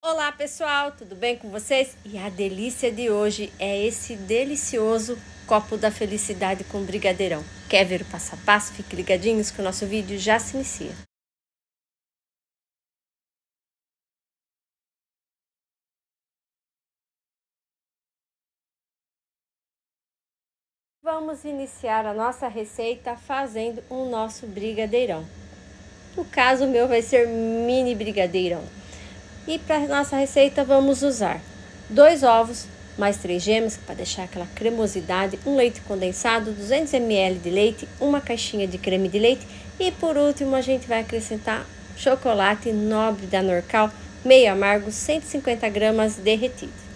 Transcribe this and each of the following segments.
Olá pessoal, tudo bem com vocês? E a delícia de hoje é esse delicioso copo da felicidade com brigadeirão. Quer ver o passo a passo? Fique ligadinhos que o nosso vídeo já se inicia. Vamos iniciar a nossa receita fazendo o nosso brigadeirão. No caso, o meu vai ser mini brigadeirão. E para nossa receita vamos usar 2 ovos, mais 3 gemas para deixar aquela cremosidade, um leite condensado, 200 ml de leite, uma caixinha de creme de leite e por último a gente vai acrescentar chocolate nobre da Norcal, meio amargo, 150 gramas derretido.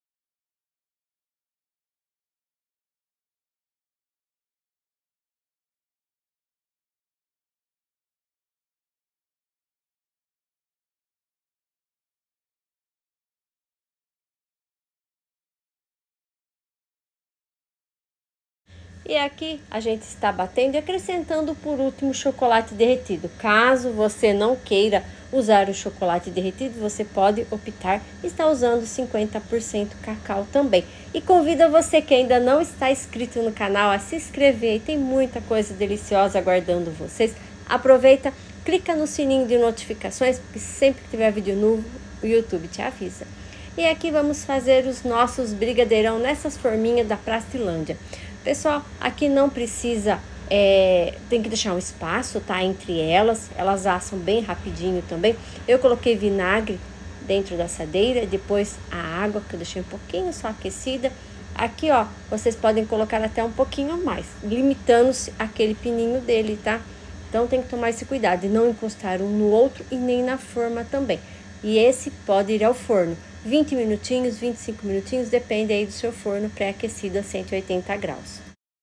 E aqui a gente está batendo e acrescentando por último o chocolate derretido. Caso você não queira usar o chocolate derretido, você pode optar estar usando 50% cacau também. E convido você que ainda não está inscrito no canal a se inscrever, tem muita coisa deliciosa aguardando vocês. Aproveita, clica no sininho de notificações, porque sempre que tiver vídeo novo, o YouTube te avisa. E aqui vamos fazer os nossos brigadeirão nessas forminhas da Prastilândia. Pessoal, aqui não precisa, tem que deixar um espaço, tá? Entre elas assam bem rapidinho também. Eu coloquei vinagre dentro da assadeira, depois a água, que eu deixei um pouquinho só aquecida. Aqui, ó, vocês podem colocar até um pouquinho mais, limitando-se aquele pininho dele, tá? Então tem que tomar esse cuidado de não encostar um no outro e nem na forma também. E esse pode ir ao forno 20 minutinhos, 25 minutinhos, depende aí do seu forno pré-aquecido a 180 graus.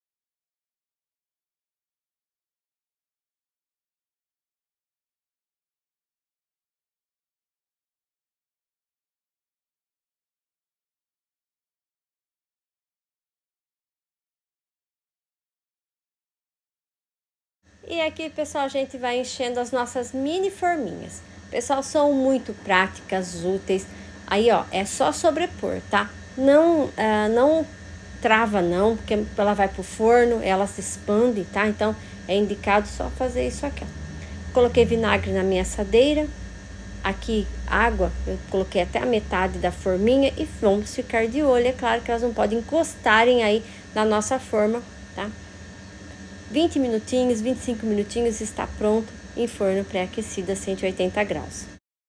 E aqui, pessoal, a gente vai enchendo as nossas mini forminhas. Pessoal, são muito práticas, úteis. Aí, ó, é só sobrepor, tá? Não trava não, porque ela vai pro forno, ela se expande, tá? Então, é indicado só fazer isso aqui, ó. Coloquei vinagre na minha assadeira. Aqui, água, eu coloquei até a metade da forminha e vamos ficar de olho. É claro que elas não podem encostarem aí na nossa forma, tá? 20 minutinhos, 25 minutinhos está pronto em forno pré-aquecido a 180 graus.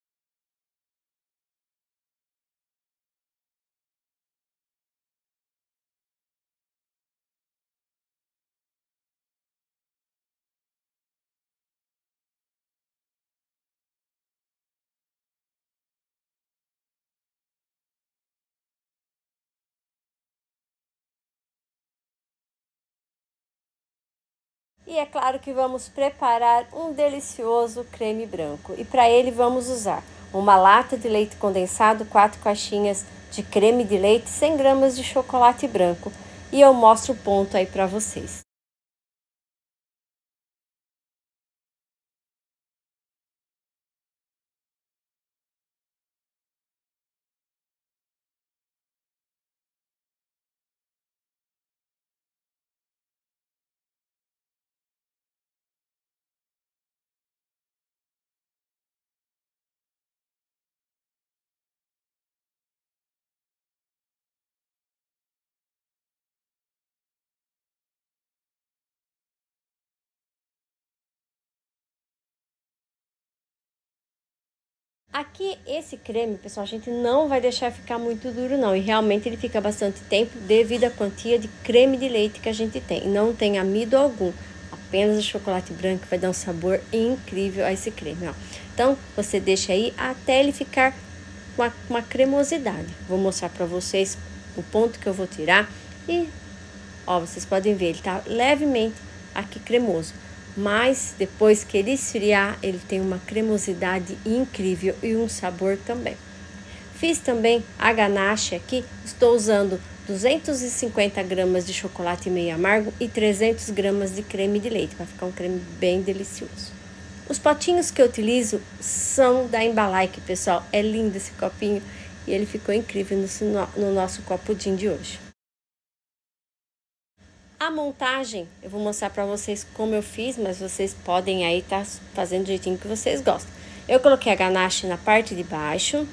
E é claro que vamos preparar um delicioso creme branco. E para ele vamos usar uma lata de leite condensado, 4 caixinhas de creme de leite, 100 gramas de chocolate branco. E eu mostro o ponto aí para vocês. Aqui, esse creme, pessoal, a gente não vai deixar ficar muito duro não. E realmente ele fica bastante tempo devido à quantia de creme de leite que a gente tem. Não tem amido algum, apenas o chocolate branco vai dar um sabor incrível a esse creme, ó. Então, você deixa aí até ele ficar com uma cremosidade. Vou mostrar pra vocês o ponto que eu vou tirar. E, ó, vocês podem ver, ele tá levemente aqui cremoso. Mas depois que ele esfriar, ele tem uma cremosidade incrível e um sabor também. Fiz também a ganache aqui, estou usando 250 gramas de chocolate meio amargo e 300 gramas de creme de leite, para ficar um creme bem delicioso. Os potinhos que eu utilizo são da Embalaik, pessoal. É lindo esse copinho e ele ficou incrível no nosso copo pudim de hoje. A montagem, eu vou mostrar para vocês como eu fiz, mas vocês podem aí estar fazendo do jeitinho que vocês gostam. Eu coloquei a ganache na parte de baixo.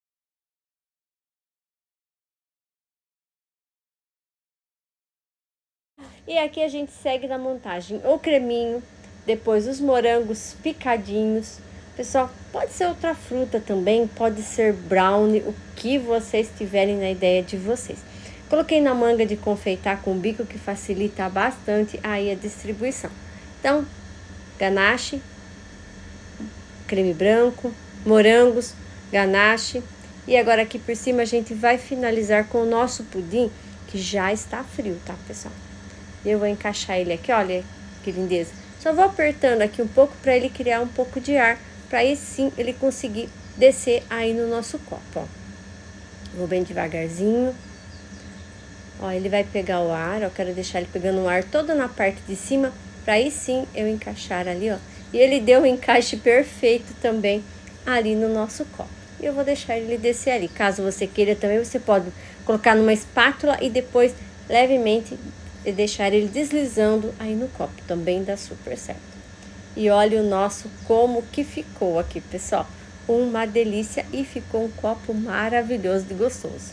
E aqui a gente segue na montagem o creminho, depois os morangos picadinhos. Pessoal, pode ser outra fruta também, pode ser brownie, o que vocês tiverem na ideia de vocês. Coloquei na manga de confeitar com bico, que facilita bastante aí a distribuição. Então, ganache, creme branco, morangos, ganache. E agora aqui por cima a gente vai finalizar com o nosso pudim, que já está frio, tá, pessoal? Eu vou encaixar ele aqui, olha que lindeza. Só vou apertando aqui um pouco para ele criar um pouco de ar, para aí sim ele conseguir descer aí no nosso copo, ó. Vou bem devagarzinho. Ó, ele vai pegar o ar, ó, quero deixar ele pegando o ar todo na parte de cima, para aí sim eu encaixar ali, ó. E ele deu um encaixe perfeito também ali no nosso copo. E eu vou deixar ele descer ali. Caso você queira também, você pode colocar numa espátula e depois levemente deixar ele deslizando aí no copo. Também dá super certo. E olha o nosso como que ficou aqui, pessoal. Uma delícia e ficou um copo maravilhoso de gostoso.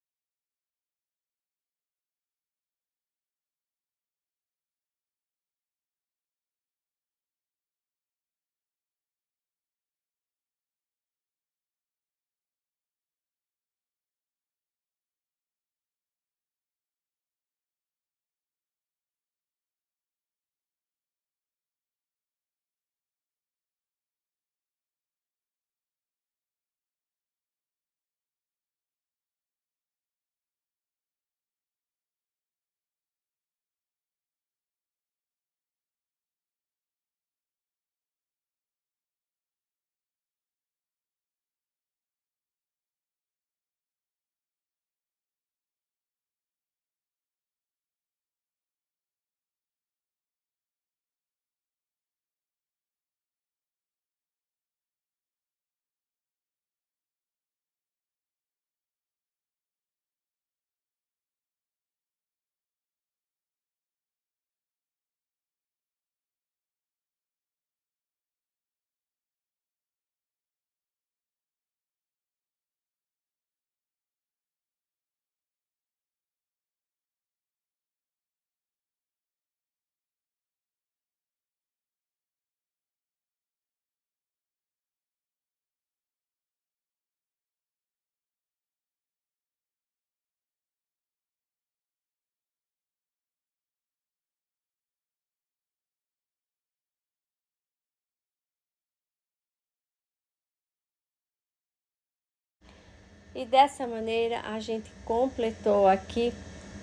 E dessa maneira a gente completou aqui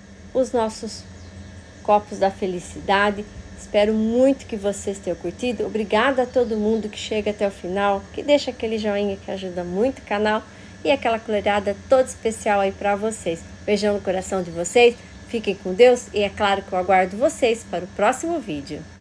os nossos copos da felicidade. Espero muito que vocês tenham curtido. Obrigada a todo mundo que chega até o final, que deixa aquele joinha que ajuda muito o canal e aquela colherada toda especial aí para vocês. Beijão no coração de vocês, fiquem com Deus e é claro que eu aguardo vocês para o próximo vídeo.